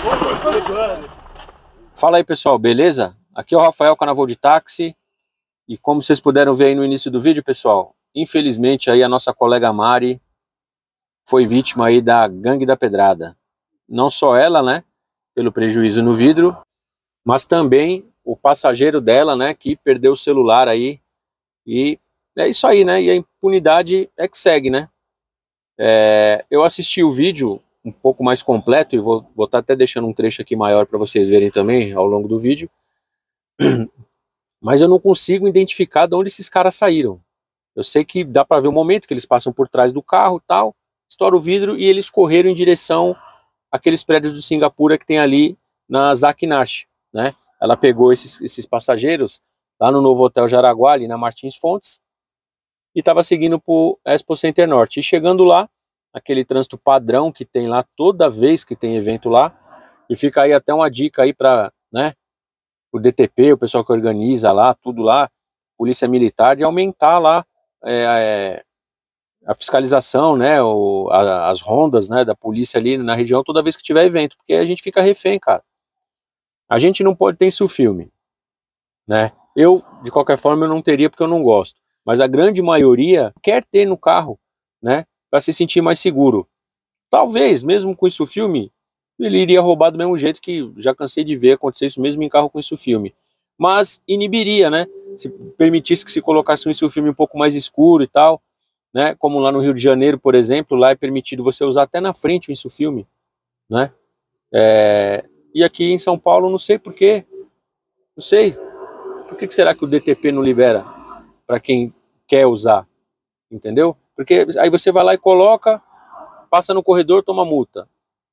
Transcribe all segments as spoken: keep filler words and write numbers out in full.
Fala aí, pessoal, beleza? Aqui é o Rafael, Canavô de Táxi. E como vocês puderam ver aí no início do vídeo, pessoal, infelizmente aí a nossa colega Mari foi vítima aí da Gangue da Pedrada. Não só ela, né, pelo prejuízo no vidro, mas também o passageiro dela, né, que perdeu o celular aí. E é isso aí, né, e a impunidade é que segue, né. É, eu assisti o vídeo um pouco mais completo e vou estar tá até deixando um trecho aqui maior para vocês verem também ao longo do vídeo. Mas eu não consigo identificar de onde esses caras saíram. Eu sei que dá para ver o momento que eles passam por trás do carro, tal, estoura o vidro e eles correram em direção àqueles prédios do Singapura que tem ali na Zaki Narchi, né? Ela pegou esses, esses passageiros lá no novo Hotel Jaraguá, ali na Martins Fontes, e estava seguindo para o Expo Center Norte. E chegando lá, aquele trânsito padrão que tem lá toda vez que tem evento lá, e fica aí até uma dica aí para, né, o D T P, o pessoal que organiza lá, tudo lá, polícia militar, de aumentar lá é, é, a fiscalização, né, o, a, as rondas, né, da polícia ali na região toda vez que tiver evento, porque a gente fica refém, cara. A gente não pode ter isso filme, né? Eu, de qualquer forma, eu não teria porque eu não gosto, mas a grande maioria quer ter no carro, né, para se sentir mais seguro. Talvez, mesmo com isso filme, ele iria roubar do mesmo jeito, que já cansei de ver acontecer isso mesmo em carro com isso filme. Mas inibiria, né? Se permitisse que se colocasse um isso filme um pouco mais escuro e tal, né? Como lá no Rio de Janeiro, por exemplo, lá é permitido você usar até na frente o isso filme, né? É... E aqui em São Paulo, não sei porquê, não sei. Por que será que o D T P não libera para quem quer usar? Entendeu? Porque aí você vai lá e coloca, passa no corredor, toma multa.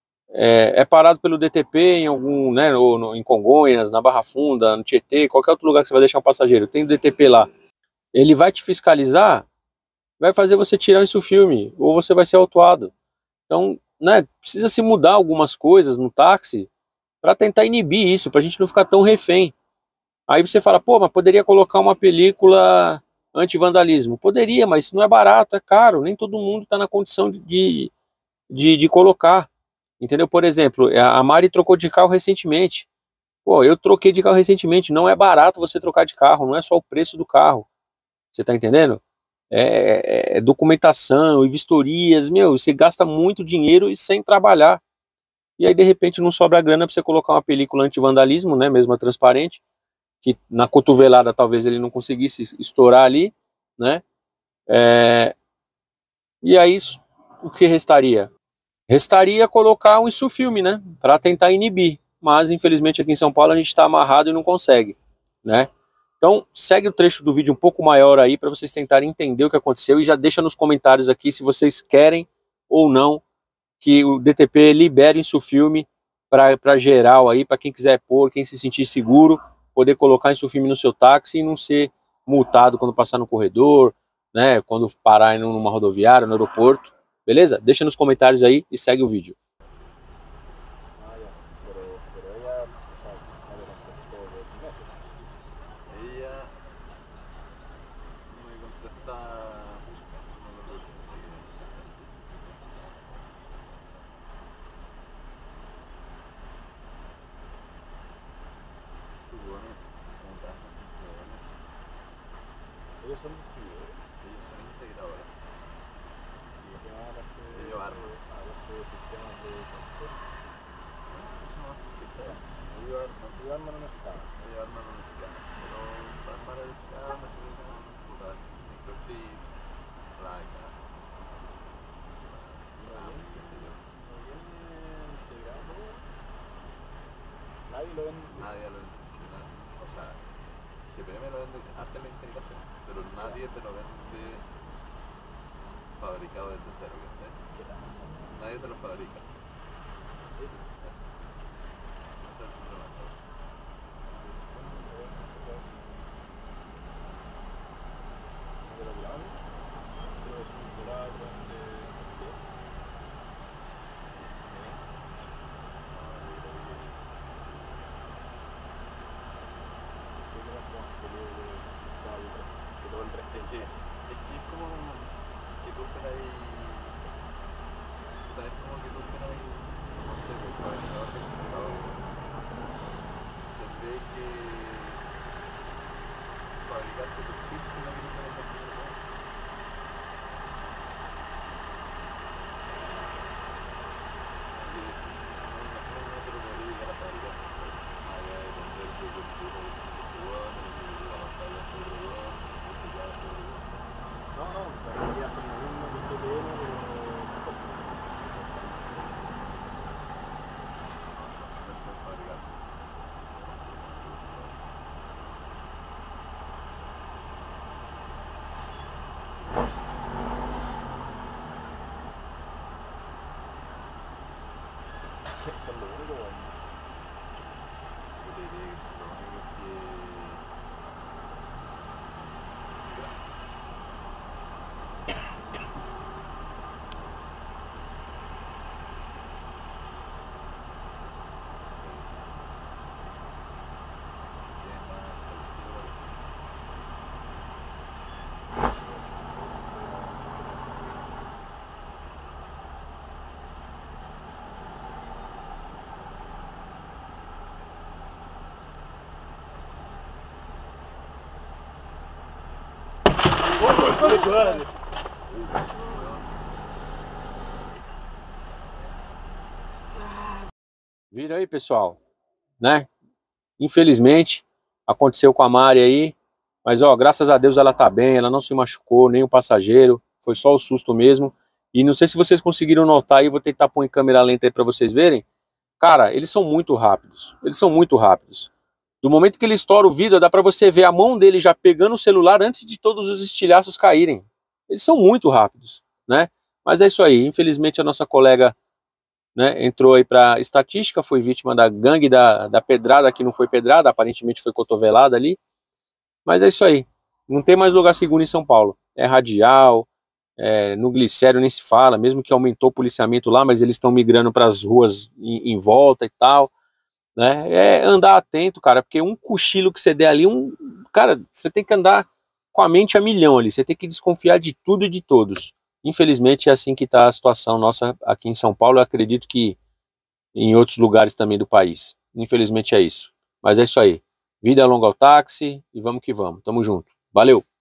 É, é parado pelo D T P em algum, né, ou no, em Congonhas, na Barra Funda, no Tietê, qualquer outro lugar que você vai deixar um passageiro, tem o D T P lá. Ele vai te fiscalizar, vai fazer você tirar isso filme, ou você vai ser autuado. Então, né, precisa se mudar algumas coisas no táxi para tentar inibir isso, para a gente não ficar tão refém. Aí você fala, pô, mas poderia colocar uma película anti-vandalismo. Poderia, mas isso não é barato, é caro, nem todo mundo está na condição de, de, de colocar. Entendeu? Por exemplo, a Mari trocou de carro recentemente. Pô, eu troquei de carro recentemente. Não é barato você trocar de carro, não é só o preço do carro. Você tá entendendo? É, é, é documentação e vistorias, meu, você gasta muito dinheiro e sem trabalhar. E aí, de repente, não sobra grana para você colocar uma película anti-vandalismo, né, mesmo a transparente, que na cotovelada talvez ele não conseguisse estourar ali, né? É, e aí, o que restaria? Restaria colocar um isso filme, né, para tentar inibir, mas infelizmente aqui em São Paulo a gente está amarrado e não consegue, né? Então segue o trecho do vídeo um pouco maior aí para vocês tentarem entender o que aconteceu e já deixa nos comentários aqui se vocês querem ou não que o D T P libere isso filme para geral aí, para quem quiser pôr, quem se sentir seguro, poder colocar isso filme no seu táxi e não ser multado quando passar no corredor, né, quando parar numa rodoviária, no aeroporto. Beleza? Deixa nos comentários aí e segue o vídeo. Ellos son ellos son integradoras. Ellos arman a los sistemas de transporte. Eso no es que sea. Ellos arman, ellos arman una escala. Ellos arman una escala. Pero para armar la escala necesitan comprar microchips, placas, RAM, qué sé yo. ¿No viene integrado? Nadie lo vende. Nadie lo vende. O sea, G P M lo vende, hace la integración, pero nadie te lo vende fabricado desde cero, ¿viste? Nadie te lo fabrica. Ese es el problema. ¿De los lados? Pero es un polar donde... Es que es como que tú fueras ahí, ¿sabes? Como que tú fueras ahí, no sé, pues, Sono l'unico uomo. Io direi che sono l'unico che... Viram aí, pessoal, né? Infelizmente, aconteceu com a Mari aí, mas ó, graças a Deus ela tá bem, ela não se machucou, nem o passageiro, foi só o susto mesmo. E não sei se vocês conseguiram notar aí, vou tentar pôr em câmera lenta aí pra vocês verem. Cara, eles são muito rápidos, eles são muito rápidos. Do momento que ele estoura o vidro, dá pra você ver a mão dele já pegando o celular antes de todos os estilhaços caírem. Eles são muito rápidos, né? Mas é isso aí, infelizmente a nossa colega, né, entrou aí para estatística, foi vítima da gangue da, da pedrada, que não foi pedrada, aparentemente foi cotovelada ali. Mas é isso aí, não tem mais lugar seguro em São Paulo. É radial, é, no Glicério nem se fala, mesmo que aumentou o policiamento lá, mas eles estão migrando para as ruas em, em volta e tal, né? É andar atento, cara, porque um cochilo que você der ali, um, cara, você tem que andar com a mente a milhão ali, você tem que desconfiar de tudo e de todos. Infelizmente é assim que está a situação nossa aqui em São Paulo, eu acredito que em outros lugares também do país. Infelizmente é isso. Mas é isso aí. Vida longa ao táxi e vamos que vamos. Tamo junto. Valeu!